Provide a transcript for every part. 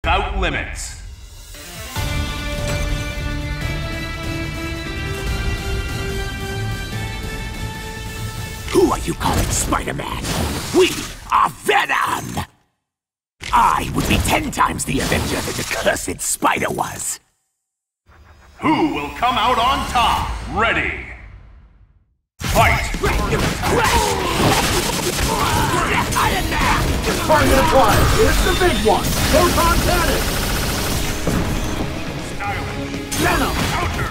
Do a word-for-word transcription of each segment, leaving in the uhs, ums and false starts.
without limits. Who are you calling Spider-Man? We are Venom! I would be ten times the Avenger that the cursed Spider was. Who will come out on top? Ready! Fight! Target acquired. Here's the big one. Proton cannon. Stylish. Venom. Counter.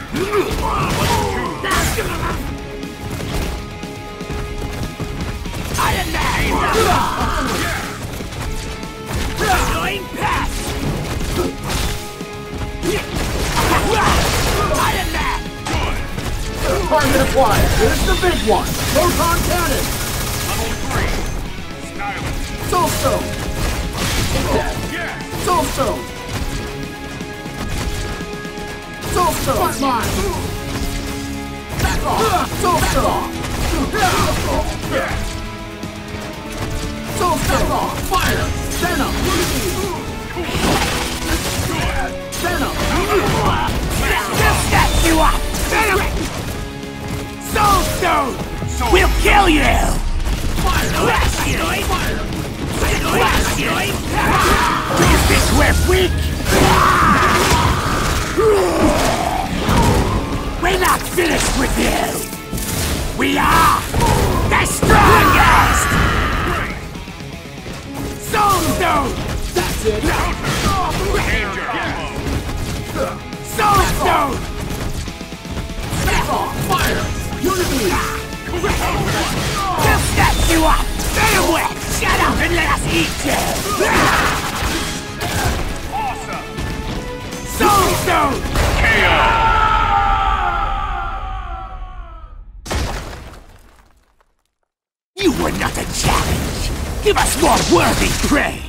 Iron Man! Annoying pass! Iron Man! Target acquired. Here's the big one. Proton cannon. Level three. Stylish. Soul Stone. Yeah. Soul Stone. Soul Stone. What's mine? Back off. Soul Stone. Yeah. Soul Stone. Fire. Venom. Venom. They'll snatch you up! Venom! Soul Stone! Soul. We'll kill you! Fire. Crush you! Fire. Crush you! Is this we're weak? We're not finished with you! We are the strongest! Soul Stone! That's it. Danger. Soul Stone! Back off. Fire. Unity. We'll snatch you up! Venom Wet! Shut up and let us eat you! Awesome. Soul Stone! K O. You were not a challenge! Give us more worthy prey!